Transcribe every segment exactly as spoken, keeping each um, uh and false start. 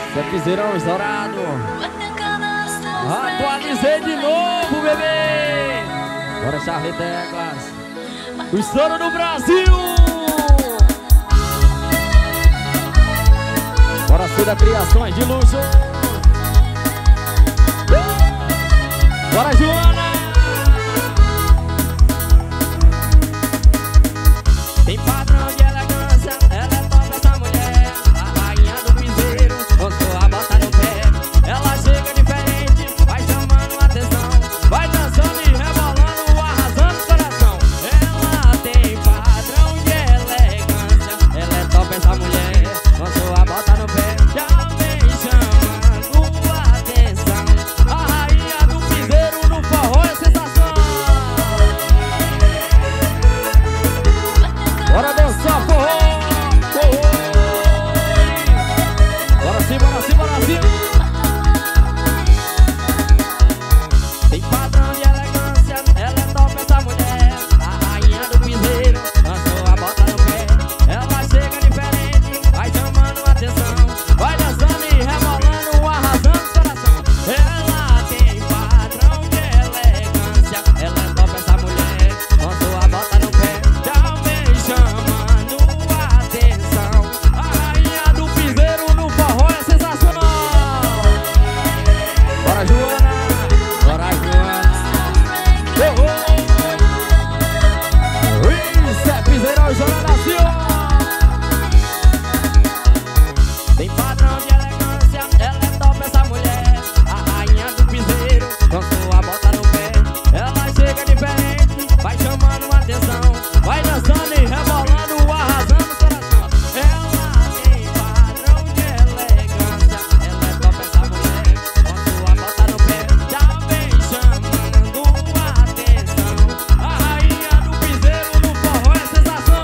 Zé Piseirão estourado. Atualizei de novo, bebê. Bora, Charlie Teclas. O estouro do Brasil. Bora, Cida Criações de luxo. Bora, Joana. Tem padrão de elegância, ela é top essa mulher. A rainha do piseiro, botou a bota no pé. Ela chega diferente, vai chamando a atenção. Vai dançando e rebolando, arrasando o coração. Ela tem padrão de elegância, ela é top essa mulher. Botou a bota no pé, já vem chamando a atenção. A rainha do piseiro no forró é sensação. Bora dançar forró, forró. Bora sim, bora sim, bora sim. Tem padrão de elegância, ela é top essa mulher. A rainha do piseiro, lançou a bota no pé. Ela chega diferente, vai chamando a atenção. Vai dançando e rebolando, arrasando o coração. Ela tem padrão de elegância, ela é top essa mulher. Lançou a bota no pé, já vem chamando a atenção. A rainha do piseiro no forró é sensacional. Bora, Joana. Bora, Joana. Oh, oh. Isso é piseirão, Joana da Silva. Tem padrão de elegância, ela é top essa mulher. A rainha do piseiro, lançou a bota no pé. Ela chega diferente, vai chamando a atenção. Vai dançando e rebolando, arrasando o coração. Ela tem padrão de elegância, ela é top essa mulher. Lançou a bota no pé, já vem chamando a atenção. A rainha do piseiro no forró é sensação.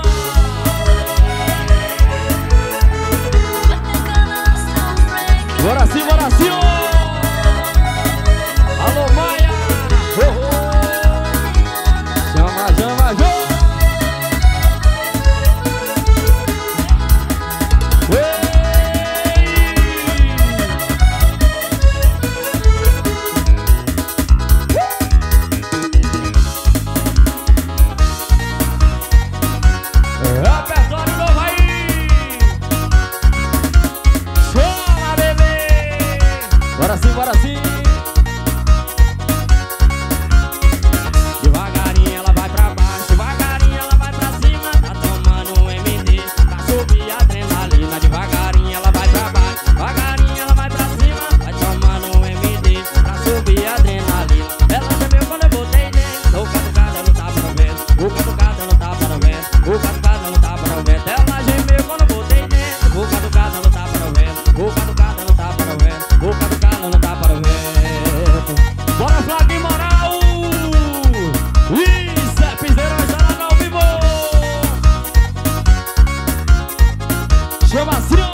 Bora sim, bora sim, ô! Alô, Maia! Oh, oh. Chama, chama, chama! Ei! Repertório novo aí! Chama, bebê! Bora sim, bora sim! Devagarinho ela vai pra baixo, devagarinho ela vai pra cima. Tá tomando um M D pra subir a adrenalina. Devagarinho ela vai pra baixo, devagarinho ela vai pra cima. Vai tomando um M D pra subir a adrenalina. Ela gemeu quando eu botei dentro. O catucado não tá para o vento, o catucado não tá para o vento, o catucado não tá para o vento. Ela gemeu quando eu botei dentro. O catucado não tá para o vento, o catucado não tá para o vento, o catucado não tá para o vento. Bora, Flaga e Moral! Isso é piseirão, estourado ao vivo! Chama assim!